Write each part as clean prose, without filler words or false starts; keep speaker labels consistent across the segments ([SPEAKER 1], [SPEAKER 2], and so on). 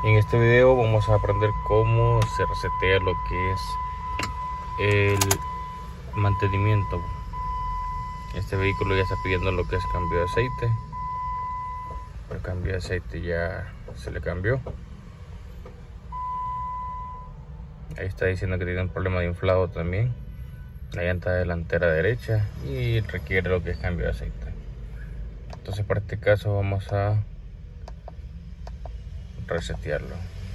[SPEAKER 1] En este video vamos a aprender cómo se resetea lo que es el mantenimiento. Este vehículo ya está pidiendo lo que es cambio de aceite. El cambio de aceite ya se le cambió. Ahí está diciendo que tiene un problema de inflado también, la llanta delantera derecha, y requiere lo que es cambio de aceite. Entonces para este caso vamos a resetearlo.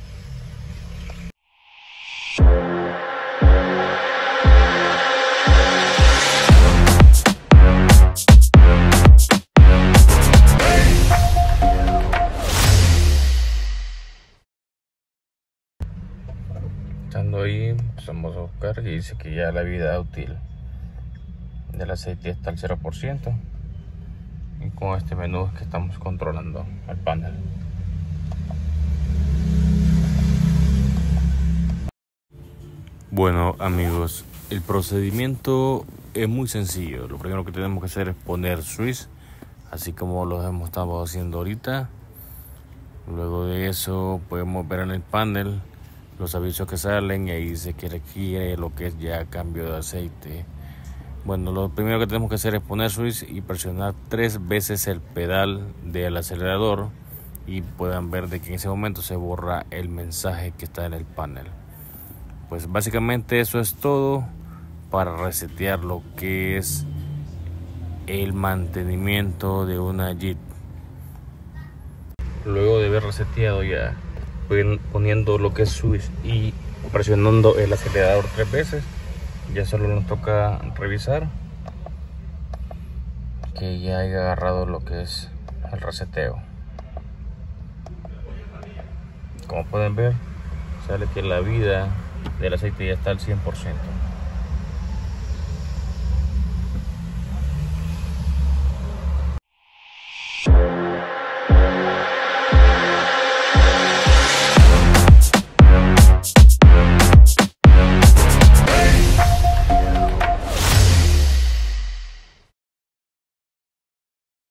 [SPEAKER 1] Estando ahí, empezamos a buscar y dice que ya la vida útil del aceite está al 0%, y con este menú es que estamos controlando el panel. Bueno amigos, el procedimiento es muy sencillo. Lo primero que tenemos que hacer es poner switch, así como lo hemos estado haciendo ahorita. Luego de eso podemos ver en el panel los avisos que salen y ahí dice que requiere lo que es ya cambio de aceite. Bueno, lo primero que tenemos que hacer es poner switch y presionar 3 veces el pedal del acelerador, y puedan ver de que en ese momento se borra el mensaje que está en el panel. Pues básicamente eso es todo para resetear lo que es el mantenimiento de una Jeep. Luego de haber reseteado, ya poniendo lo que es switch y presionando el acelerador 3 veces, ya solo nos toca revisar que ya haya agarrado lo que es el reseteo. Como pueden ver, sale que la vida del aceite ya está al 100%.